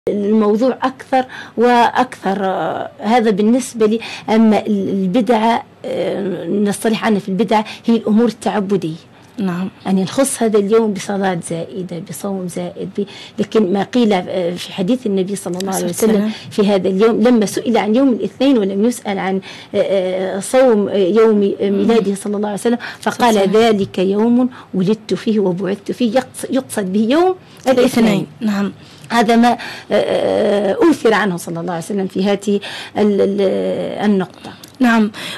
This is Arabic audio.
الموضوع أكثر وأكثر. هذا بالنسبة لي. أما البدعة نصطلح عنها في البدعة هي الأمور التعبدية. نعم. يعني نخص هذا اليوم بصلاة زائدة، بصوم زائد، لكن ما قيل في حديث النبي صلى الله عليه وسلم في هذا اليوم لما سئل عن يوم الاثنين ولم يسأل عن صوم يوم ميلاده صلى الله عليه وسلم فقال ذلك يوم ولدت فيه وبعثت فيه، يقصد به يوم الاثنين. نعم. هذا ما أثر عنه صلى الله عليه وسلم في هذه النقطة. نعم.